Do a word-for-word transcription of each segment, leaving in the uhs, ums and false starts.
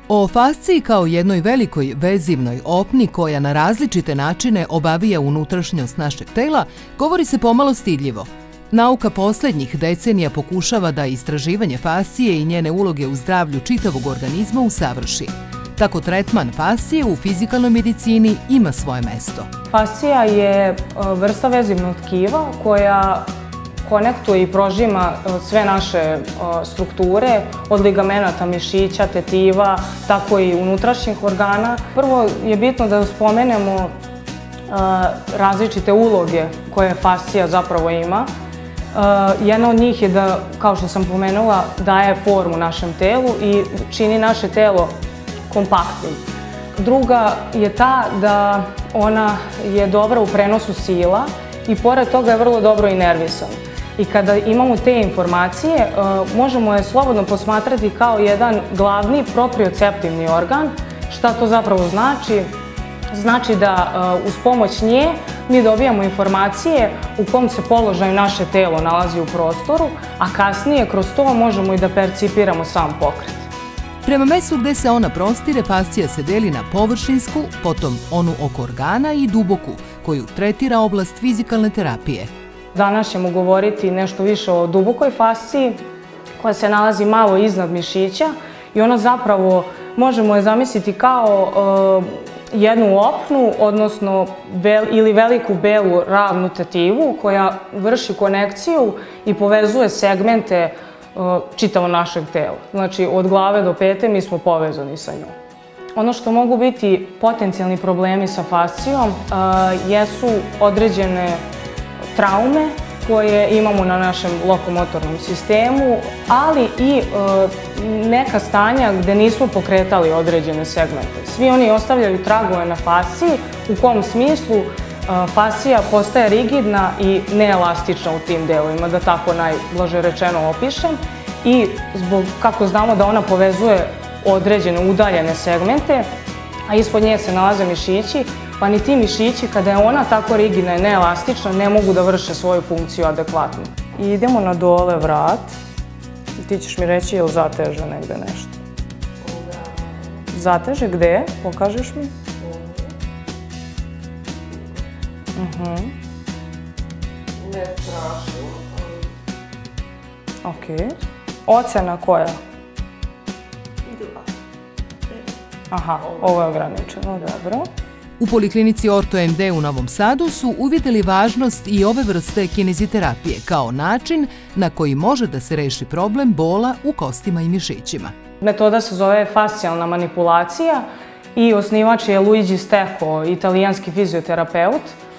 O fasciji kao jednoj velikoj vezivnoj opni koja na različite načine obavija unutrašnjost našeg tela govori se pomalo stidljivo. Nauka posljednjih decenija pokušava da istraživanje fascije i njene uloge u zdravlju čitavog organizma usavrši. Tako tretman fascije u fizikalnoj medicini ima svoje mesto. Fascija je vrsta vezivnog tkiva koja konektuje i prožima sve naše strukture, od ligamenata, mišića, tetiva, tako i unutrašnjih organa. Prvo je bitno da spomenemo različite uloge koje fascija zapravo ima. Jedna od njih je da, kao što sam pomenula, daje formu našem telu i čini naše telo kompaktnim. Druga je ta da ona je dobra u prenosu sila i pored toga je vrlo dobro i nervisan. I kada imamo te informacije, možemo je slobodno posmatrati kao jedan glavni proprioceptivni organ. Šta to zapravo znači? Znači da uz pomoć nje mi dobijamo informacije u kom se položaju naše telo nalazi u prostoru, a kasnije kroz to možemo i da percipiramo sam pokret. Prema mestu gde se ona prostire, fascija se deli na površinsku, potom onu oko organa i duboku, koju tretira oblast fizikalne terapije. Danas ćemo govoriti nešto više o dubokoj fasciji, koja se nalazi malo iznad mišića i ona zapravo možemo je zamisliti kao jednu opnu, odnosno ili veliku belu ravnu tetivu koja vrši konekciju i povezuje segmente čitavo našeg tela. Znači, od glave do pete mi smo povezani sa njom. Ono što mogu biti potencijalni problemi sa fascijom jesu određene traume koje imamo na našem lokomotornom sistemu, ali i neka stanja gde nismo pokretali određene segmente. Svi oni ostavljaju tragove na fasciji, u kom smislu fascija postaje rigidna i neelastična u tim delovima, da tako najblaže rečeno opišem. I zbog, kako znamo da ona povezuje određene udaljene segmente, a ispod nje se nalaze mišići, pa ni ti mišići, kada je ona tako rigidna i neelastična, ne mogu da vrše svoju funkciju adekvatno. I idemo na dole vrat. I ti ćeš mi reći je li zateže negde nešto. Zateže gde? Pokažeš mi? Ne strašno. Ok. Ocena koja? Dva. Aha, ovo je ograničeno, dobro. U Poliklinici Orto M D u Novom Sadu su uvidjeli važnost i ove vrste kineziterapije kao način na koji može da se reši problem bola u kostima i mišićima. Metoda se zove fascijalna manipulacija i osnivač je Luigi Stecco, italijanski fizioterapeut.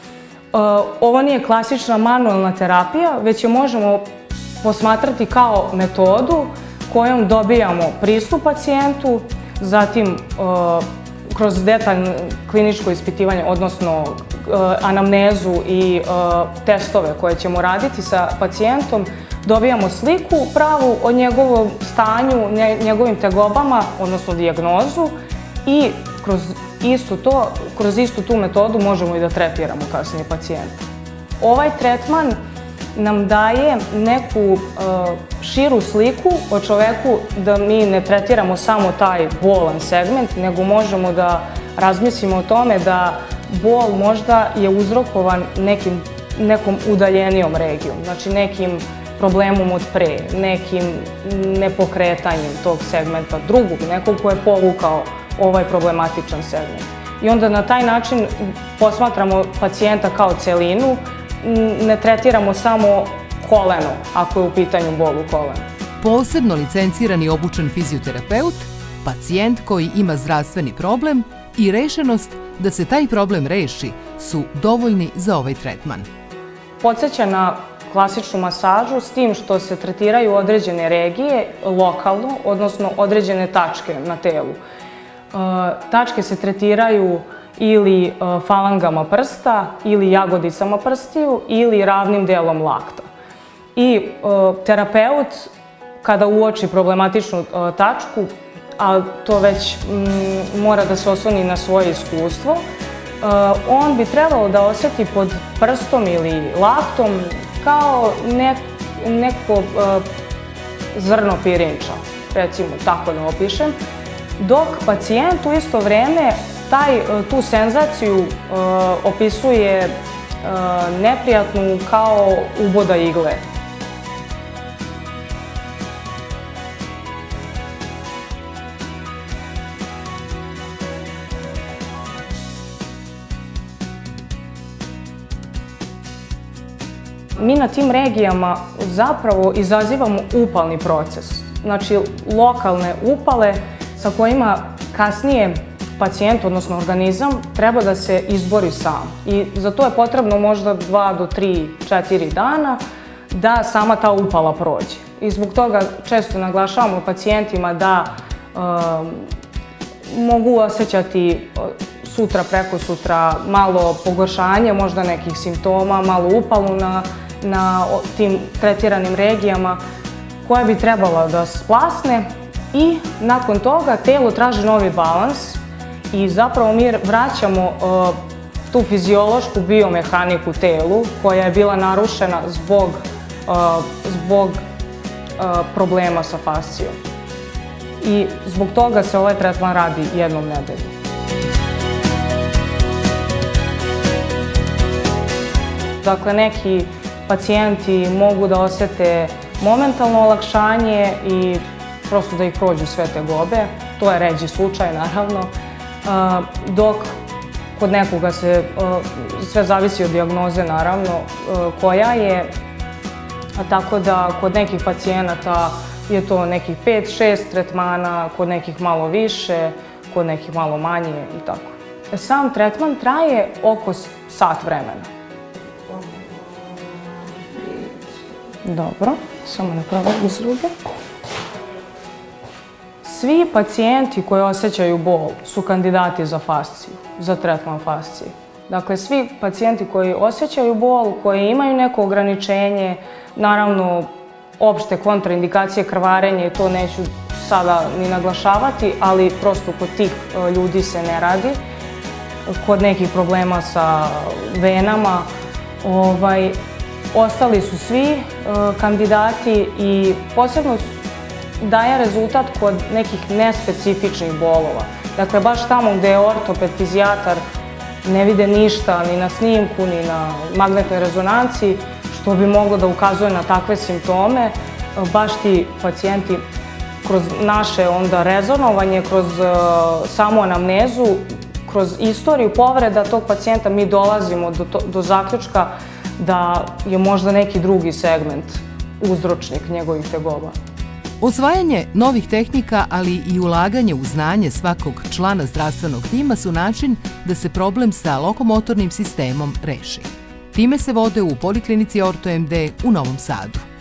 Ovo nije klasična manuelna terapija, već je možemo posmatrati kao metodu kojom dobijamo pristup pacijentu, zatim kroz detaljno kliničko ispitivanje, odnosno anamnezu i testove koje ćemo raditi sa pacijentom, dobijamo sliku pravu o njegovom stanju, njegovim tegobama, odnosno dijagnozu i kroz isto to, kroz istu tu metodu možemo i da tretiramo kasnije pacijenta. Ovaj tretman nam daje neku širu sliku o čoveku, da mi ne tretiramo samo taj bolan segment, nego možemo da razmislimo o tome da bol možda je uzrokovan nekim, nekom udaljenijom regijom, znači nekim problemom od pre, nekim nepokretanjem tog segmenta drugog, nekog ko je povukao ovaj problematičan segment. I onda na taj način posmatramo pacijenta kao celinu, ne tretiramo samo koleno, ako je u pitanju bol u kolenu. Posebno licenciran i obučen fizioterapeut, pacijent koji ima zdravstveni problem i rešenost da se taj problem reši su dovoljni za ovaj tretman. Podseća na klasičnu masažu s tim što se tretiraju određene regije lokalno, odnosno određene tačke na telu. Tačke se tretiraju ili falangama prsta, ili jagodicama prstiju, ili ravnim delom lakta. I terapeut, kada uoči problematičnu tačku, a to već mora da se osloni na svoje iskustvo, on bi trebalo da osjeti pod prstom ili laktom kao neko zrno pirinča, recimo tako da opišem. dok pacijent u isto vrijeme taj, tu senzaciju uh, opisuje uh, neprijatnu kao uboda igle. Mi na tim regijama zapravo izazivamo upalni proces, znači lokalne upale sa kojima kasnije pacijent, odnosno organizam, treba da se izbori sam. I za to je potrebno možda dva do tri, četiri dana da sama ta upala prođe. I zbog toga često naglašavamo pacijentima da e, mogu osjećati sutra, preko sutra malo pogoršanje, možda nekih simptoma, malo upalu na, na tim tretiranim regijama koja bi trebala da splasne i nakon toga telo traži novi balans i zapravo mi vraćamo uh, tu fiziološku biomehaniku telu koja je bila narušena zbog, uh, zbog uh, problema sa fascijom. I zbog toga se ovaj tretman radi jednom nedeljom. Dakle, neki pacijenti mogu da osjete momentalno olakšanje i prosto da ih prođu sve tegobe. To je ređi slučaj, naravno. Dok kod nekoga se, sve zavisi od dijagnoze, naravno, koja je. Tako da kod nekih pacijenata je to nekih pet šest tretmana, kod nekih malo više, kod nekih malo manje i tako. Sam tretman traje oko sat vremena. Dobro, samo napravim iz ruke. Svi pacijenti koji osjećaju bol su kandidati za fasciju, za tretman fascije. Dakle, svi pacijenti koji osjećaju bol, koji imaju neko ograničenje, naravno, opšte kontraindikacije, krvarenje, to neću sada ni naglašavati, ali prosto kod tih ljudi se ne radi. Kod nekih problema sa venama, ovaj, ostali su svi uh, kandidati i posebno daje rezultat kod nekih nespecifičnih bolova. Dakle, baš tamo gde je ortoped, fizijatar ne vide ništa ni na snimku, ni na magnetnoj rezonanci, što bi moglo da ukazuje na takve simptome, baš ti pacijenti kroz naše onda rezonovanje, kroz uh, samu anamnezu, kroz istoriju povreda tog pacijenta mi dolazimo do, to, do zaključka da je možda neki drugi segment uzročnik njegovih tegoba. Usvajanje novih tehnika, ali i ulaganje u znanje svakog člana zdravstvenog tima su način da se problem sa lokomotornim sistemom reši. Time se vode u Poliklinici Orto M D u Novom Sadu.